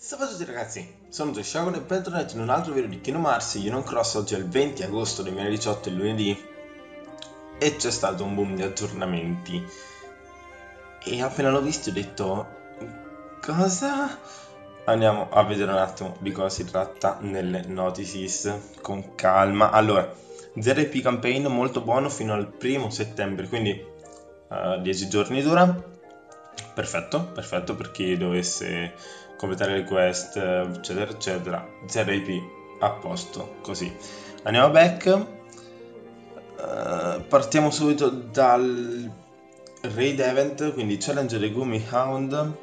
Salve a tutti ragazzi, sono Joshagon e bentornati in un altro video di Kingdom Hearts Union Cross. Oggi è il 20 agosto 2018, è lunedì, e c'è stato un boom di aggiornamenti. E appena l'ho visto ho detto, cosa? Andiamo a vedere un attimo di cosa si tratta nelle notices, con calma. Allora, 0IP Campaign molto buono fino al 1 settembre, quindi 10 giorni dura. Perfetto per chi dovesse completare le quest, eccetera eccetera. 0 IP a posto, così. Andiamo back. Partiamo subito dal raid event, quindi challenge dei Gumi Hound,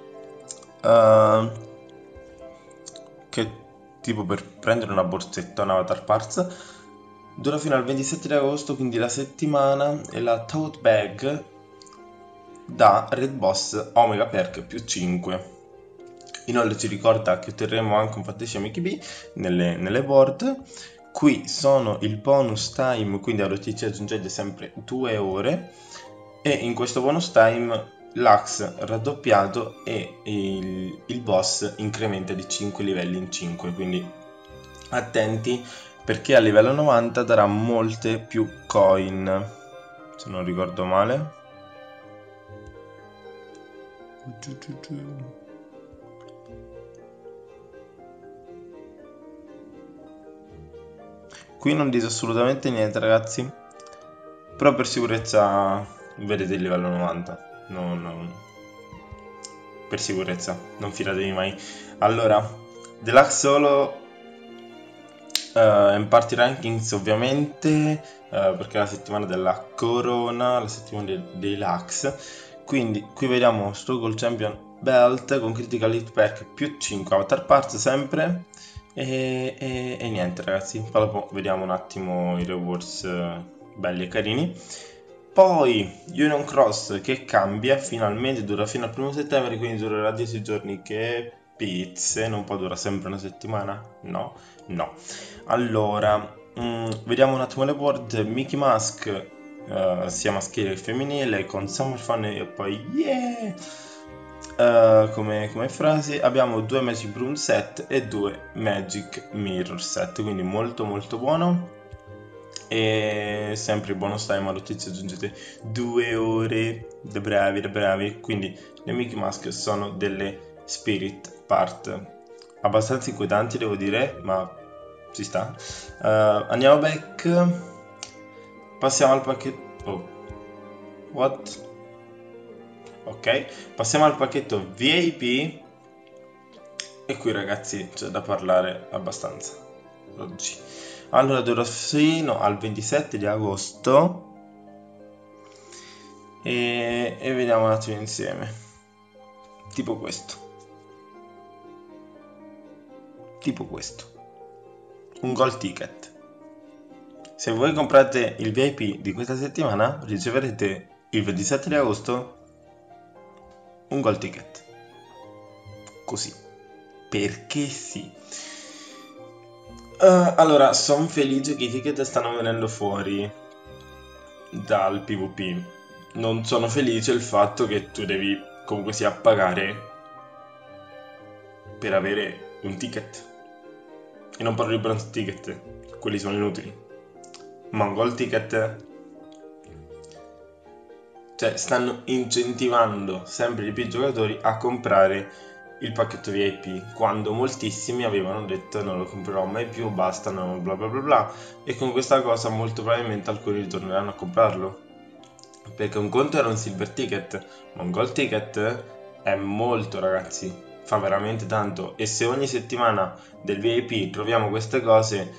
che tipo per prendere una borsetta, un avatar parts. Dura fino al 27 di agosto, quindi la settimana, e la tote bag da Red Boss Omega Perk più 5. Inoltre ci ricorda che otterremo anche un fantasy Mickey B nelle board. Qui sono il bonus time, quindi all'OTC aggiungete sempre 2 ore, e in questo bonus time l'ax raddoppiato e il boss incrementa di 5 livelli in 5, quindi attenti perché a livello 90 darà molte più coin, se non ricordo male. Qui non dite assolutamente niente ragazzi, però per sicurezza vedete il livello 90, per sicurezza, non fidatevi mai. Allora, Deluxe solo in party rankings ovviamente, perché è la settimana della corona, la settimana dei Lux. Quindi qui vediamo Struggle Champion Belt con Critical Hit Pack più 5 Avatar Parts sempre. E niente ragazzi, poi dopo vediamo un attimo i rewards belli e carini. Poi Union Cross che cambia, finalmente dura fino al 1 settembre, quindi durerà 10 giorni. Che pizze, non può durare sempre una settimana? No. Allora, vediamo un attimo le board. Mickey Mask, sia maschile che femminile, con Summer Fun e poi yeah! Come frasi abbiamo 2 Magic Broom set e 2 Magic Mirror set, quindi molto buono. E sempre il bonus time allo tizio aggiungete 2 ore, da bravi, quindi le Mickey Mask sono delle spirit part abbastanza inquietanti, devo dire, ma ci sta. Andiamo back, passiamo al pacchetto. Oh, what? Ok, passiamo al pacchetto VIP. E qui ragazzi c'è da parlare abbastanza oggi. Allora dura fino al 27 di agosto e vediamo un attimo insieme. Tipo questo. Un gold ticket. Se voi comprate il VIP di questa settimana riceverete il 27 di agosto un gold ticket. Così. Perché sì. Allora, sono felice che i ticket stanno venendo fuori dal PvP. Non sono felice il fatto che tu devi comunque sia pagare per avere un ticket. E non parlo di bronze ticket, quelli sono inutili. Ma un gold ticket, cioè stanno incentivando sempre di più i giocatori a comprare il pacchetto VIP, quando moltissimi avevano detto non lo comprerò mai più, basta, no, bla bla bla bla. E con questa cosa molto probabilmente alcuni ritorneranno a comprarlo, perché un conto era un silver ticket, ma un gold ticket è molto ragazzi, fa veramente tanto. E se ogni settimana del VIP troviamo queste cose,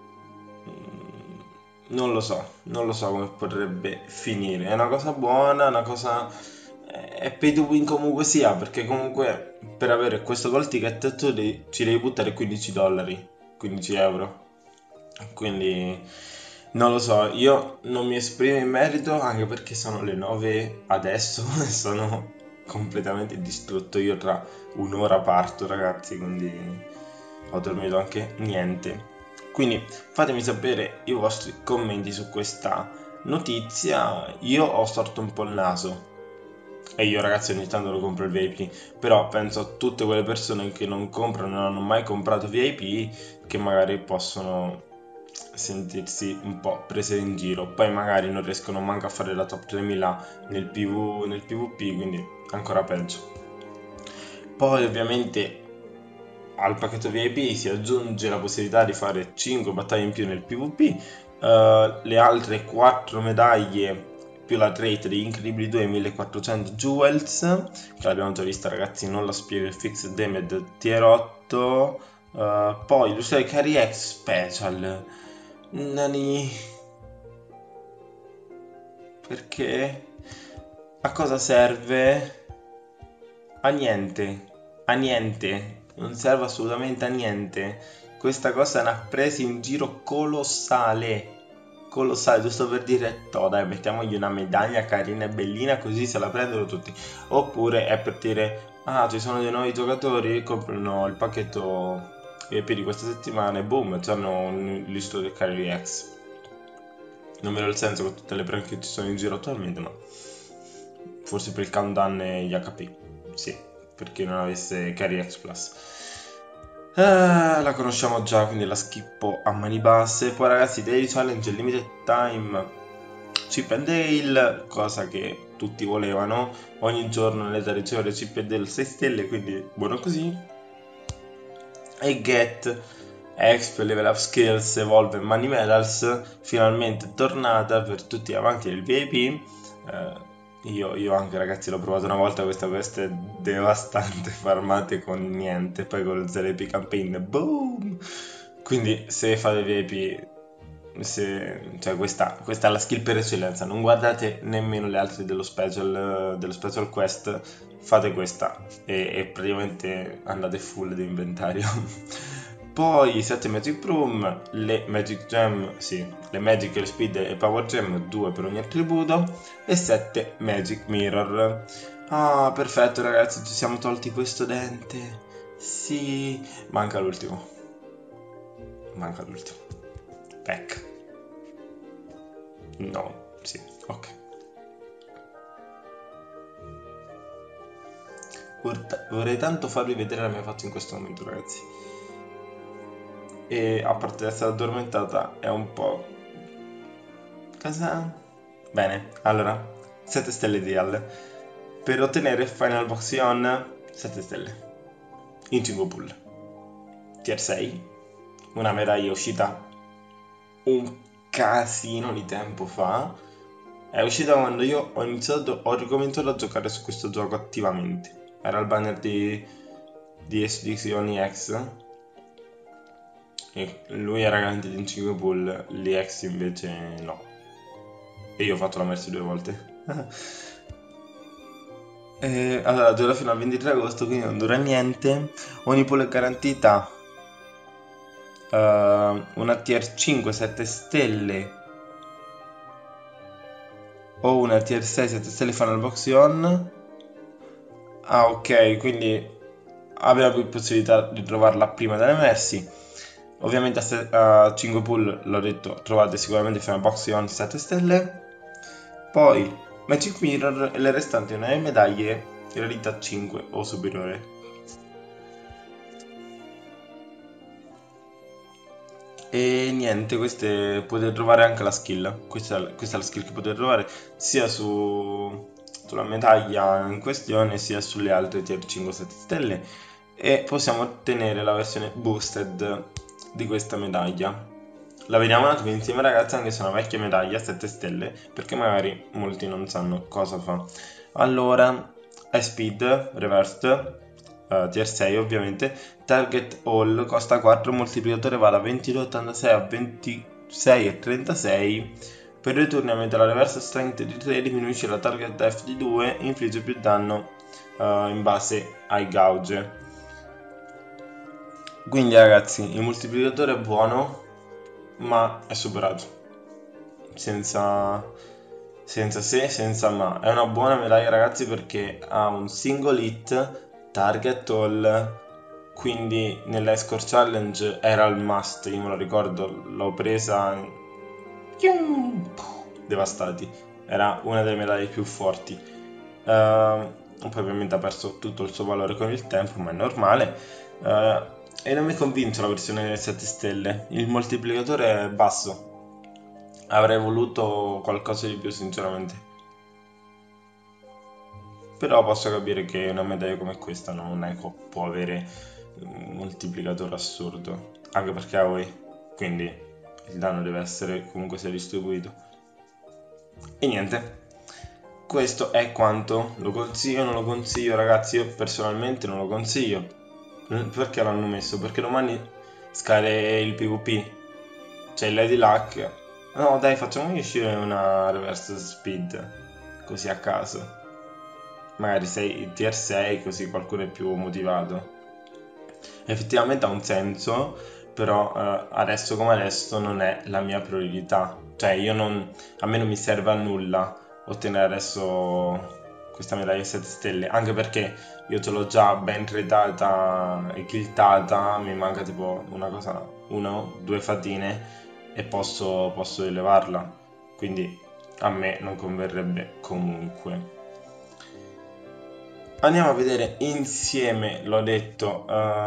non lo so come potrebbe finire. È una cosa buona, una cosa, è pay to win comunque sia, perché comunque per avere questo gold ticket tu ci devi buttare 15 dollari, 15 euro. Quindi non lo so, io non mi esprimo in merito, anche perché sono le 9 adesso e sono completamente distrutto. Io tra un'ora parto ragazzi, quindi ho dormito anche niente. Quindi fatemi sapere i vostri commenti su questa notizia. Io ho storto un po' il naso, E io ragazzi ogni tanto lo compro il VIP, però penso a tutte quelle persone che non comprano, non hanno mai comprato VIP, che magari possono sentirsi un po' prese in giro, poi magari non riescono manco a fare la top 3000 nel PvP, quindi ancora peggio. Poi ovviamente al pacchetto VIP si aggiunge la possibilità di fare 5 battaglie in più nel PvP, le altre 4 medaglie più la trait di Incredibili 2 e 1400 Jewels, che l'abbiamo già vista ragazzi, non la spiego, il Fixed Damage tier 8, poi l'Usual Carry X Special, Nani, perché? A cosa serve? A niente, a niente, non serve assolutamente a niente. Questa cosa è una presa in giro colossale. Colossale, giusto per dire, toh, dai, mettiamogli una medaglia carina e bellina così se la prendono tutti. Oppure è per dire, ah, ci sono dei nuovi giocatori, comprano il pacchetto EP di questa settimana e boom, hanno un listo del Carry X. Non vedo il senso con tutte le prank che ci sono in giro attualmente, ma forse per il countdown e gli HP. Sì, per chi non avesse Carry X Plus. La conosciamo già, quindi la schippo a mani basse. Poi ragazzi, Daily Challenge Limited Time Chip and Dale, cosa che tutti volevano. Ogni giorno nell'età ricevere Chip and Dale 6 stelle, quindi buono così. E Get Exp, Level Up Skills, Evolve e Money Medals, finalmente tornata per tutti gli amanti del VIP. Io anche ragazzi l'ho provato una volta, questa quest è devastante, farmate con niente, poi con il ZLP campaign, boom! Quindi se fate VIP, cioè questa è la skill per eccellenza, non guardate nemmeno le altre dello special quest, fate questa e praticamente andate full di inventario. Poi 7 Magic Room, le Magic Gem, sì, le Magical Speed e Power Gem, 2 per ogni attributo, e 7 Magic Mirror. Ah, perfetto ragazzi, ci siamo tolti questo dente. Sì, manca l'ultimo. Manca l'ultimo. Pack. No, sì, ok. Vorrei tanto farvi vedere la mia faccia in questo momento, ragazzi. E a parte essere addormentata, è un po'... Cosa? Bene, allora, 7 stelle di Al. Per ottenere Final Box Ion, 7 stelle. In 5 pool. Tier 6. Una medaglia uscita un casino di tempo fa. È uscita quando io ho ricominciato a giocare su questo gioco attivamente. Era il banner di Expedizioni X. E lui era garantito in 5 pool, l'EX invece no. E io ho fatto la Mercy 2 volte. Allora, dura fino al 23 agosto, quindi non dura niente. Ogni pool è garantita una tier 5 7 stelle o una tier 6 7 stelle Final Box On. Ah, ok, quindi abbiamo più possibilità di trovarla prima delle Mercy. Ovviamente a 5 pool, l'ho detto, trovate sicuramente Final Box On 7 stelle. Poi Magic Mirror e le restanti 9 medaglie di rarità 5 o superiore. E niente, queste potete trovare anche la skill. Questa è la skill che potete trovare sia sulla medaglia in questione sia sulle altre tier 5-7 stelle. E possiamo ottenere la versione boosted di questa medaglia. La vediamo un attimo insieme ragazzi, anche se è una vecchia medaglia 7 stelle, perché magari molti non sanno cosa fa. Allora, è speed, reversed, tier 6 ovviamente, target all, costa 4, moltiplicatore va da 22,86 a 26,36, per 2 turni aumenta la reverse strength di 3, diminuisce la target def di 2, infligge più danno in base ai gauge. Quindi ragazzi, il moltiplicatore è buono, ma è superato. Senza se, senza ma. È una buona medaglia ragazzi perché ha un single hit, target all, quindi nell'Escort Challenge era il must, io me lo ricordo, l'ho presa, devastati, era una delle medaglie più forti. poi ovviamente ha perso tutto il suo valore con il tempo, ma è normale. E non mi convince la versione 7 stelle, il moltiplicatore è basso, avrei voluto qualcosa di più sinceramente. Però posso capire che una medaglia come questa non è che può avere un moltiplicatore assurdo, anche perché ha AOE, quindi il danno deve essere comunque sia distribuito. E niente, questo è quanto. Lo consiglio o non lo consiglio, ragazzi? Io personalmente non lo consiglio. Perché l'hanno messo? Perché domani scade il PvP, c'è il Lady Luck. No dai, facciamogli uscire una reverse speed, così a caso. Magari sei tier 6 così qualcuno è più motivato. Effettivamente ha un senso, però adesso come adesso non è la mia priorità. Cioè a me non mi serve a nulla ottenere adesso questa medaglia 7 stelle, anche perché io ce l'ho già ben tradata e kiltata, mi manca tipo una o due fatine e posso elevarla. Quindi a me non converrebbe comunque. Andiamo a vedere insieme, l'ho detto,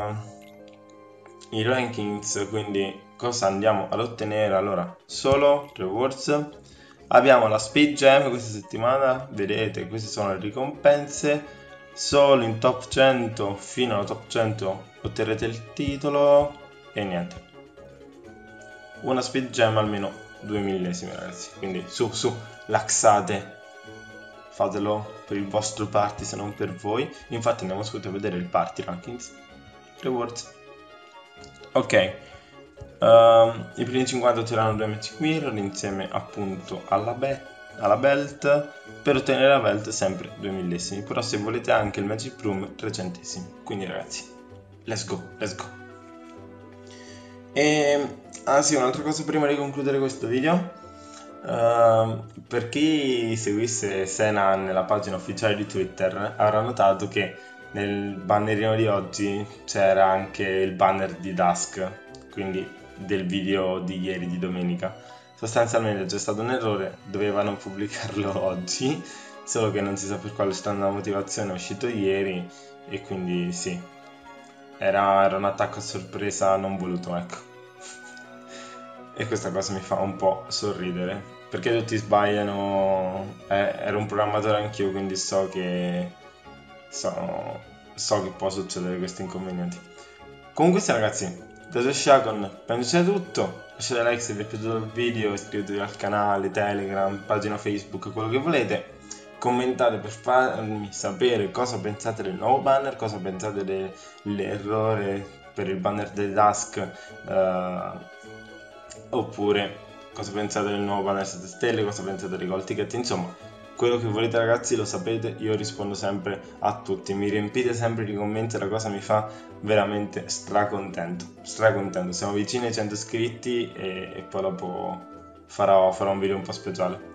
i rankings, quindi cosa andiamo ad ottenere. Allora, solo rewards. Abbiamo la Speed Gem questa settimana, vedete, queste sono le ricompense. Solo in top 100, fino alla top 100 otterrete il titolo e niente. Una Speed Gem almeno 2 millesimi, ragazzi, quindi su, laxate. Fatelo per il vostro party se non per voi. Infatti andiamo subito a vedere il party rankings. Rewards. Ok. I primi 50 otterranno 2 Magic Mirror insieme appunto alla belt. Per ottenere la belt sempre 2 millesimi. Però se volete anche il Magic Broom 3 centesimi. Quindi ragazzi, let's go. Sì, un'altra cosa prima di concludere questo video. Per chi seguisse Sena nella pagina ufficiale di Twitter avrà notato che nel bannerino di oggi c'era anche il banner di Dusk, quindi del video di ieri, di domenica. Sostanzialmente c'è stato un errore, dovevano pubblicarlo oggi, solo che non si sa per quale strana motivazione è uscito ieri e quindi sì, era un attacco a sorpresa non voluto, ecco. E questa cosa mi fa un po' sorridere, perché tutti sbagliano, ero un programmatore anch'io, quindi so che può succedere questi inconvenienti. Comunque sì ragazzi, da Joshakon penso sia tutto, lasciate like se vi è piaciuto il video, iscrivetevi al canale, Telegram, pagina Facebook, quello che volete, commentate per farmi sapere cosa pensate del nuovo banner, cosa pensate dell'errore per il banner del Dusk, oppure cosa pensate del nuovo banner 7 stelle, cosa pensate dei gold ticket, insomma quello che volete ragazzi lo sapete, io rispondo sempre a tutti, mi riempite sempre di commenti, la cosa mi fa veramente stracontento, siamo vicini ai 100 iscritti e poi dopo farò un video un po' speciale.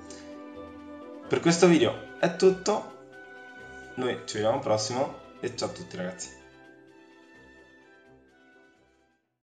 Per questo video è tutto, noi ci vediamo al prossimo e ciao a tutti ragazzi.